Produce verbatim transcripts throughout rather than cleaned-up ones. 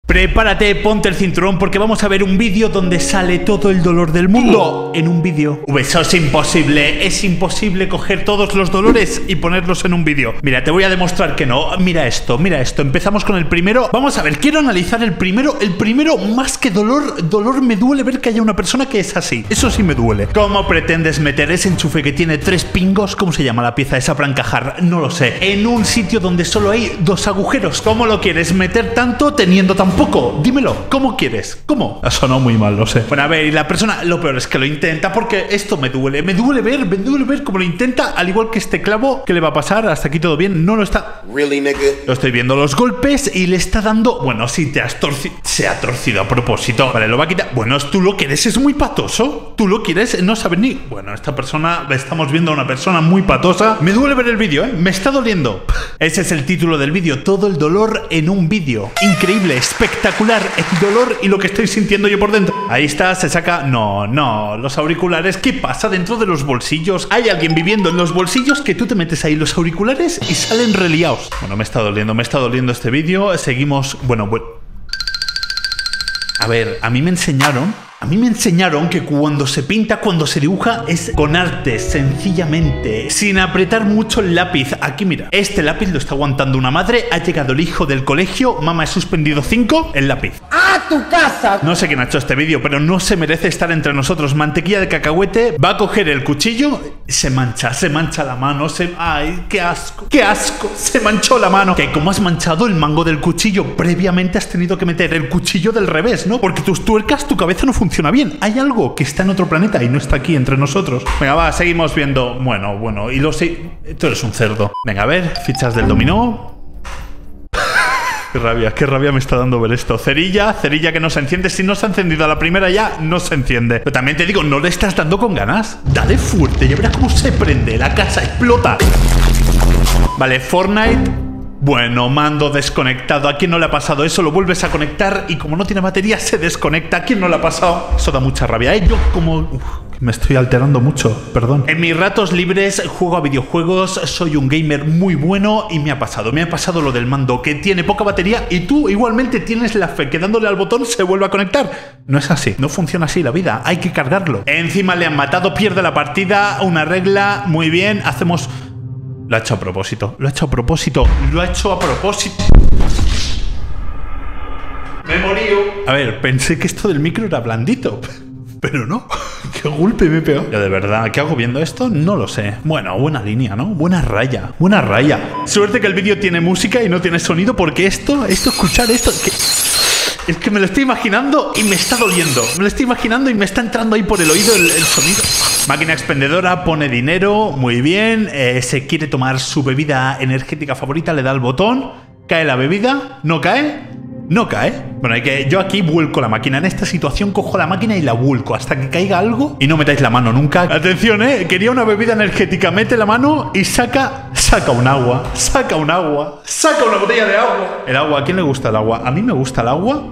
Prepárate, ponte el cinturón porque vamos a ver un vídeo donde sale todo el dolor del mundo en un vídeo. Eso es imposible, es imposible coger todos los dolores y ponerlos en un vídeo. Mira, te voy a demostrar que no. Mira esto, mira esto. Empezamos con el primero. Vamos a ver, quiero analizar el primero. El primero, más que dolor, dolor me duele ver que haya una persona que es así. Eso sí me duele. ¿Cómo pretendes meter ese enchufe que tiene tres pingos? ¿Cómo se llama la pieza esa para encajar? No lo sé. En un sitio donde solo hay dos agujeros. ¿Cómo lo quieres meter tanto teniendo tan poco? Dímelo, ¿cómo quieres? ¿Cómo? Ha sonado muy mal, lo sé. Bueno, a ver, y la persona, lo peor es que lo intenta porque esto me duele. Me duele ver, me duele ver cómo lo intenta, al igual que este clavo. ¿Qué le va a pasar? Hasta aquí todo bien. No lo está... Really, nigga? Lo estoy viendo los golpes y le está dando... Bueno, si te has torcido... Se ha torcido a propósito. Vale, lo va a quitar... Bueno, tú lo quieres, es muy patoso. Tú lo quieres, no sabes ni... Bueno, esta persona... Estamos viendo a una persona muy patosa. Me duele ver el vídeo, ¿eh? Me está doliendo. Ese es el título del vídeo. Todo el dolor en un vídeo. Increíble, espectacular. El dolor y lo que estoy sintiendo yo por dentro. Ahí está, se saca... No, no, los auriculares. ¿Qué pasa dentro de los bolsillos? Hay alguien viviendo en los bolsillos que tú te metes ahí los auriculares y salen reliados. Bueno, me está doliendo, me está doliendo este vídeo. Seguimos... Bueno, bueno... A ver, a mí me enseñaron... A mí me enseñaron que cuando se pinta, cuando se dibuja, es con arte, sencillamente, sin apretar mucho el lápiz. Aquí, mira, este lápiz lo está aguantando una madre. Ha llegado el hijo del colegio. Mamá, he suspendido cinco. El lápiz. ¡A tu casa! No sé quién ha hecho este vídeo, pero no se merece estar entre nosotros. Mantequilla de cacahuete. Va a coger el cuchillo. Se mancha, se mancha la mano. Se... ¡Ay, qué asco! ¡Qué asco! Se manchó la mano. Que como has manchado el mango del cuchillo, previamente has tenido que meter el cuchillo del revés, ¿no? Porque tus tuercas, tu cabeza no funciona. Funciona bien, hay algo que está en otro planeta y no está aquí entre nosotros. Venga, va, seguimos viendo. Bueno, bueno, y lo sé. Tú eres un cerdo. Venga, a ver, fichas del dominó. Qué rabia, qué rabia me está dando ver esto. Cerilla, cerilla que no se enciende. Si no se ha encendido a la primera ya, no se enciende. Pero también te digo, no le estás dando con ganas. Dale fuerte, ya verás cómo se prende. La casa explota. Vale, Fortnite. Bueno, mando desconectado. ¿A quién no le ha pasado eso? Lo vuelves a conectar y como no tiene batería se desconecta. ¿A quién no le ha pasado? Eso da mucha rabia, ¿eh? Yo como... Uf, me estoy alterando mucho, perdón. En mis ratos libres juego a videojuegos, soy un gamer muy bueno y me ha pasado. Me ha pasado lo del mando, que tiene poca batería y tú igualmente tienes la fe que dándole al botón se vuelve a conectar. No es así, no funciona así la vida, hay que cargarlo. Encima le han matado, pierde la partida, una regla, muy bien, hacemos... Lo ha hecho a propósito, lo ha hecho a propósito, lo ha hecho a propósito. Me morí. A ver, pensé que esto del micro era blandito, pero no. Qué golpe me pegó. Yo de verdad, ¿qué hago viendo esto? No lo sé. Bueno, buena línea, ¿no? Buena raya, buena raya. Suerte que el vídeo tiene música y no tiene sonido porque esto, esto, escuchar esto... Que... Es que me lo estoy imaginando y me está doliendo. Me lo estoy imaginando y me está entrando ahí por el oído el, el sonido. Máquina expendedora, pone dinero, muy bien. Eh, se quiere tomar su bebida energética favorita, le da el botón. Cae la bebida, no cae. No cae. Bueno, hay que... Yo aquí vuelco la máquina. En esta situación cojo la máquina y la vuelco hasta que caiga algo. Y no metáis la mano nunca. Atención, eh. Quería una bebida energética. Mete la mano y saca... Saca un agua. Saca un agua. Saca una botella de agua. El agua. ¿A quién le gusta el agua? A mí me gusta el agua.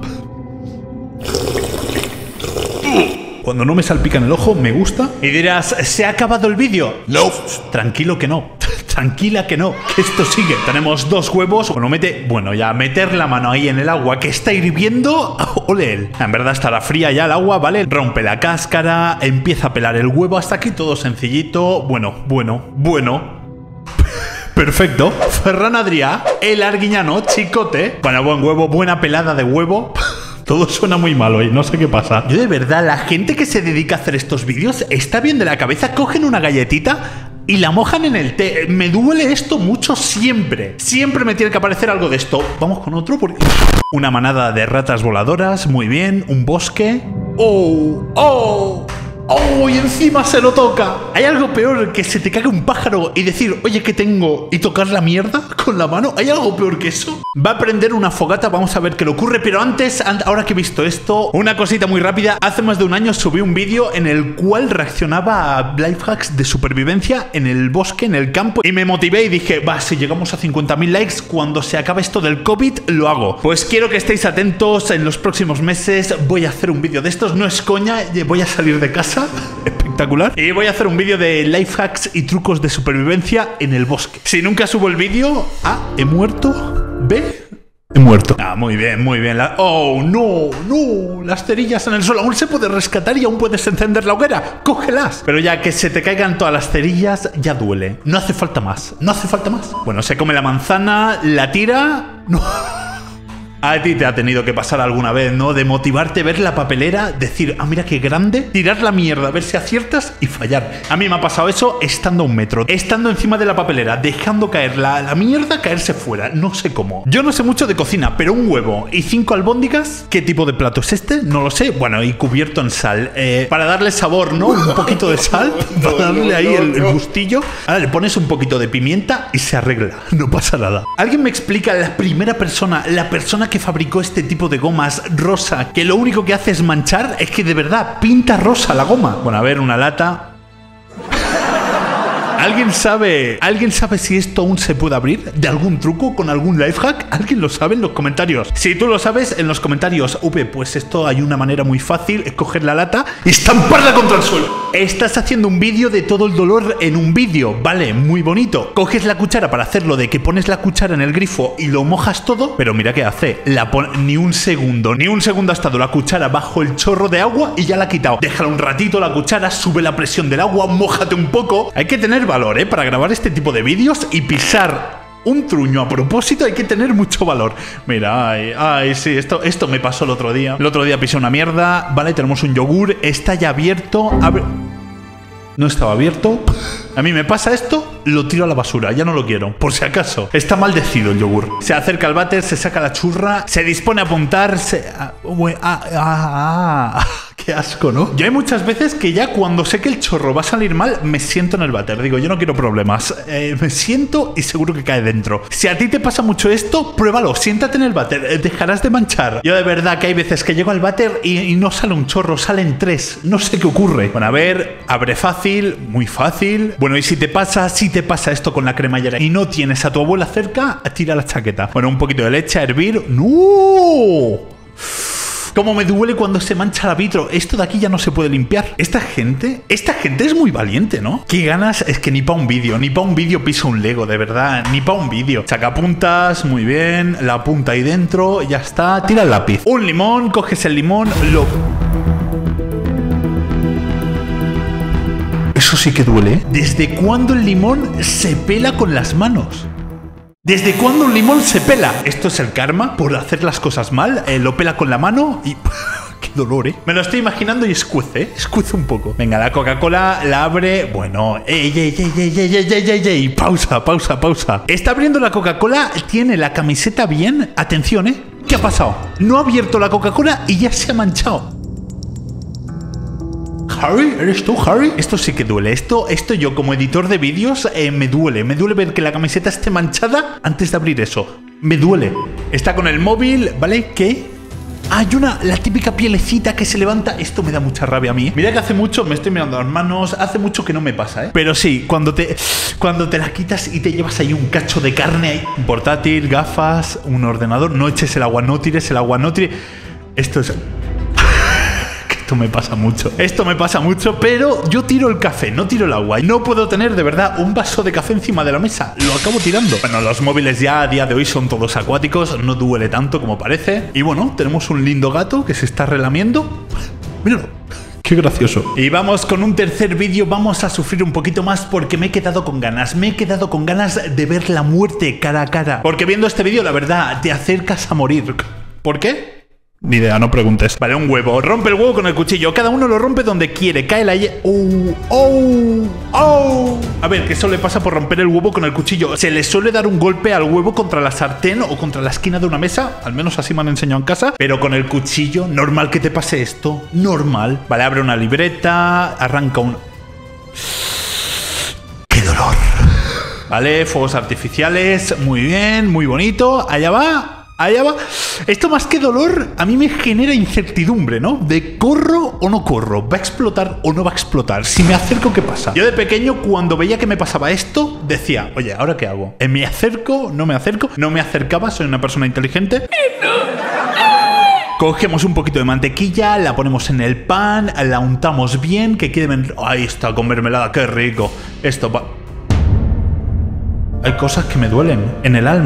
Cuando no me salpica en el ojo, me gusta. Y dirás, ¿se ha acabado el vídeo? No. Tranquilo que no. Tranquila que no, que esto sigue. Tenemos dos huevos. Bueno, mete... Bueno, ya meter la mano ahí en el agua que está hirviendo. Ole él. En verdad estará fría ya el agua, ¿vale? Rompe la cáscara, empieza a pelar el huevo. Hasta aquí todo sencillito. Bueno, bueno, bueno. Perfecto. Ferran Adrià, el Arguiñano, chicote. Bueno, buen huevo, buena pelada de huevo. Todo suena muy mal hoy, no sé qué pasa. Yo de verdad, la gente que se dedica a hacer estos vídeos está bien de la cabeza. Cogen una galletita y la mojan en el té. Me duele esto mucho siempre. Siempre me tiene que aparecer algo de esto. Vamos con otro porque... Una manada de ratas voladoras, muy bien. Un bosque. ¡Oh! ¡Oh! ¡Oh! Y encima se lo toca. ¿Hay algo peor que se te cague un pájaro y decir, oye, ¿qué tengo? Y tocar la mierda con la mano? ¿Hay algo peor que eso? Va a prender una fogata, vamos a ver qué le ocurre. Pero antes, ahora que he visto esto, una cosita muy rápida. Hace más de un año subí un vídeo en el cual reaccionaba a lifehacks de supervivencia en el bosque, en el campo. Y me motivé y dije, va, si llegamos a cincuenta mil likes, cuando se acabe esto del COVID, lo hago. Pues quiero que estéis atentos. En los próximos meses voy a hacer un vídeo de estos. No es coña, voy a salir de casa. Espectacular. Y voy a hacer un vídeo de lifehacks y trucos de supervivencia en el bosque. Si nunca subo el vídeo, A, he muerto. B, He muerto. Ah, muy bien, muy bien. La... Oh, no, no. Las cerillas en el suelo. Aún se puede rescatar y aún puedes encender la hoguera. Cógelas. Pero ya que se te caigan todas las cerillas, ya duele. No hace falta más. No hace falta más. Bueno, se come la manzana, la tira... No... A ti te ha tenido que pasar alguna vez, ¿no? De motivarte, ver la papelera, decir, ah, mira qué grande, tirar la mierda, ver si aciertas y fallar. A mí me ha pasado eso estando a un metro, estando encima de la papelera, dejando caer la, la mierda, caerse fuera. No sé cómo. Yo no sé mucho de cocina, pero un huevo y cinco albóndigas, ¿qué tipo de plato es este? No lo sé. Bueno, y cubierto en sal. Eh, para darle sabor, ¿no? Un poquito de sal, para darle ahí el, el gustillo. Ahora le pones un poquito de pimienta y se arregla. No pasa nada. ¿Alguien me explica la primera persona, la persona que fabricó este tipo de gomas rosa, que lo único que hace es manchar? Es que de verdad pinta rosa la goma. Bueno, a ver, una lata. ¿Alguien sabe, ¿Alguien sabe si esto aún se puede abrir? ¿De algún truco? ¿Con algún lifehack? ¿Alguien lo sabe en los comentarios? Si tú lo sabes, en los comentarios. V, pues esto hay una manera muy fácil. Es coger la lata y estamparla contra el suelo. Estás haciendo un vídeo de todo el dolor en un vídeo. Vale, muy bonito. Coges la cuchara para hacerlo de que pones la cuchara en el grifo y lo mojas todo. Pero mira qué hace. La pon... Ni un segundo, ni un segundo ha estado la cuchara bajo el chorro de agua y ya la ha quitado. Déjala un ratito la cuchara, sube la presión del agua, mójate un poco. Hay que tener valor, ¿eh? Para grabar este tipo de vídeos y pisar un truño a propósito hay que tener mucho valor. Mira, ay, ay, sí, esto, esto me pasó el otro día. El otro día pisé una mierda. Vale, tenemos un yogur. Está ya abierto. Abre... No estaba abierto. A mí me pasa esto, lo tiro a la basura, ya no lo quiero, por si acaso. Está maldecido el yogur. Se acerca al váter, se saca la churra, se dispone a apuntar, se... Ah, ah, ah, ah. Qué asco, ¿no? Yo hay muchas veces que ya cuando sé que el chorro va a salir mal, me siento en el váter. Digo, yo no quiero problemas. Eh, me siento y seguro que cae dentro. Si a ti te pasa mucho esto, pruébalo, siéntate en el váter, eh, dejarás de manchar. Yo de verdad que hay veces que llego al váter y, y no sale un chorro, salen tres. No sé qué ocurre. Bueno, a ver, abre fácil, muy fácil. Bueno, y si te pasa, si te pasa esto con la cremallera y no tienes a tu abuela cerca, tira la chaqueta. Bueno, un poquito de leche a hervir. ¡No! Cómo me duele cuando se mancha la vitro. Esto de aquí ya no se puede limpiar. Esta gente, esta gente es muy valiente, ¿no? Qué ganas, es que ni para un vídeo, ni para un vídeo piso un Lego, de verdad, ni para un vídeo. Sacapuntas, muy bien, la punta ahí dentro, ya está. Tira el lápiz. Un limón, coges el limón, lo... Eso sí que duele, ¿eh? ¿Desde cuándo el limón se pela con las manos? ¿Desde cuándo un limón se pela? Esto es el karma por hacer las cosas mal. Eh, lo pela con la mano y... ¡Qué dolor, eh! Me lo estoy imaginando y escuece, ¿eh? Escuece un poco. Venga, la Coca-Cola la abre... Bueno... ¡Ey, ey, ey, ey, ey, ey, ey, ey, ey! Pausa, pausa, pausa. Está abriendo la Coca-Cola, tiene la camiseta bien. Atención, ¿eh? ¿Qué ha pasado? No ha abierto la Coca-Cola y ya se ha manchado. ¿Harry? ¿Eres tú, Harry? Esto sí que duele. Esto, esto yo como editor de vídeos eh, me duele. Me duele ver que la camiseta esté manchada antes de abrir eso. Me duele. Está con el móvil, ¿vale? ¿Qué? Ah, hay una, la típica pielecita que se levanta. Esto me da mucha rabia a mí. Mira que hace mucho, me estoy mirando las manos. Hace mucho que no me pasa, ¿eh? Pero sí, cuando te, cuando te la quitas y te llevas ahí un cacho de carne ahí. Un portátil, gafas, un ordenador. No eches el agua, no tires el agua, no tires... Esto es... Esto me pasa mucho. Esto me pasa mucho, pero yo tiro el café, no tiro el agua. No puedo tener, de verdad, un vaso de café encima de la mesa. Lo acabo tirando. Bueno, los móviles ya a día de hoy son todos acuáticos. No duele tanto como parece. Y bueno, tenemos un lindo gato que se está relamiendo. Míralo. Qué gracioso. Y vamos con un tercer vídeo. Vamos a sufrir un poquito más porque me he quedado con ganas. Me he quedado con ganas de ver la muerte cara a cara. Porque viendo este vídeo, la verdad, te acercas a morir. ¿Por qué? Ni idea, no preguntes. Vale, un huevo. Rompe el huevo con el cuchillo. Cada uno lo rompe donde quiere. Cae la... ¡Oh! ¡Oh! ¡Oh! A ver, que eso le pasa por romper el huevo con el cuchillo. Se le suele dar un golpe al huevo contra la sartén o contra la esquina de una mesa. Al menos así me han enseñado en casa. Pero con el cuchillo, normal que te pase esto. Normal. Vale, abre una libreta. Arranca un... ¡Qué dolor! Vale, fuegos artificiales. Muy bien, muy bonito. Allá va. Allá va. Esto más que dolor a mí me genera incertidumbre, ¿no? De corro o no corro, va a explotar o no va a explotar, si me acerco, ¿qué pasa? Yo de pequeño cuando veía que me pasaba esto decía, oye, ¿ahora qué hago? ¿Me acerco? ¿No me acerco? No me acercaba, soy una persona inteligente. Cogemos un poquito de mantequilla, la ponemos en el pan, la untamos bien, que quede bien... Ahí está, con mermelada, qué rico. Esto va... Hay cosas que me duelen en el alma.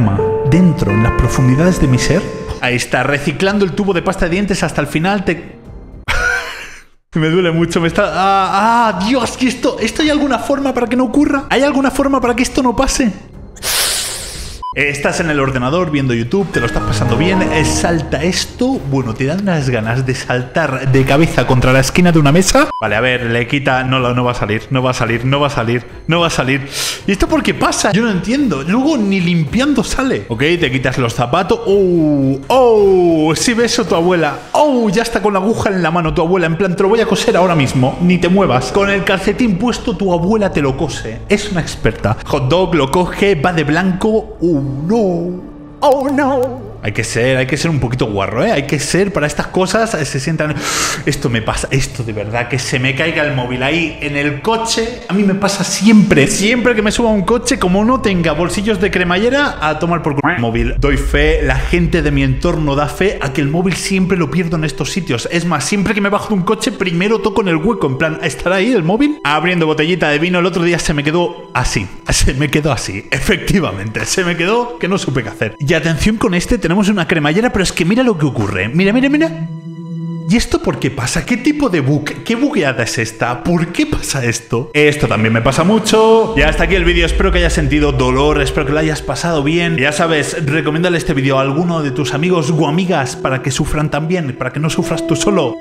dentro, en las profundidades de mi ser. Ahí está, reciclando el tubo de pasta de dientes hasta el final te... Me duele mucho, me está... ¡Ah, ah Dios! ¿Y esto, esto hay alguna forma para que no ocurra? ¿Hay alguna forma para que esto no pase? Estás en el ordenador viendo YouTube, te lo estás pasando bien, salta esto, bueno, te dan las ganas de saltar de cabeza contra la esquina de una mesa. Vale, a ver, le quita, no, no va a salir, no va a salir, no va a salir, no va a salir. ¿Y esto por qué pasa? Yo no entiendo, luego ni limpiando sale. Ok, te quitas los zapatos, oh, oh, si beso a tu abuela, oh, ya está con la aguja en la mano tu abuela, en plan, te lo voy a coser ahora mismo, ni te muevas. Con el calcetín puesto tu abuela te lo cose, es una experta. Hot dog lo coge, va de blanco, uh, no. Oh no. Hay que ser, hay que ser un poquito guarro, ¿eh? Hay que ser para estas cosas, se sientan... Esto me pasa, esto de verdad, que se me caiga el móvil ahí en el coche. A mí me pasa siempre, siempre que me suba a un coche, como no tenga bolsillos de cremallera, a tomar por culo el móvil. Doy fe, la gente de mi entorno da fe a que el móvil siempre lo pierdo en estos sitios. Es más, siempre que me bajo de un coche, primero toco en el hueco, en plan, ¿estará ahí el móvil? Abriendo botellita de vino, el otro día se me quedó así, se me quedó así, efectivamente, se me quedó que no supe qué hacer. Y atención con este, tenemos una cremallera, pero es que mira lo que ocurre. Mira, mira, mira. ¿Y esto por qué pasa? ¿Qué tipo de bug? ¿Qué bugueada es esta? ¿Por qué pasa esto? Esto también me pasa mucho. Ya hasta aquí el vídeo. Espero que hayas sentido dolor. Espero que lo hayas pasado bien. Ya sabes, recomiéndale este vídeo a alguno de tus amigos o amigas para que sufran también, para que no sufras tú solo.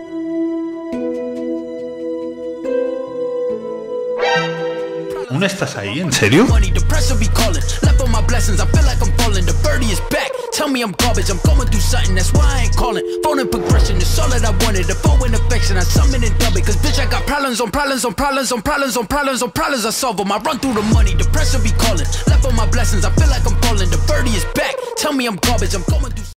¿Aún estás ahí? ¿En serio? Tell me I'm garbage, I'm going through something, that's why I ain't calling. Phone and progression is all that I wanted. The phone and affection, I summon and dub it. Cause bitch, I got problems on problems on problems on problems on problems on problems, I solve them. I run through the money, the pressure be calling. Left on my blessings, I feel like I'm falling. The birdie is back, tell me I'm garbage, I'm going through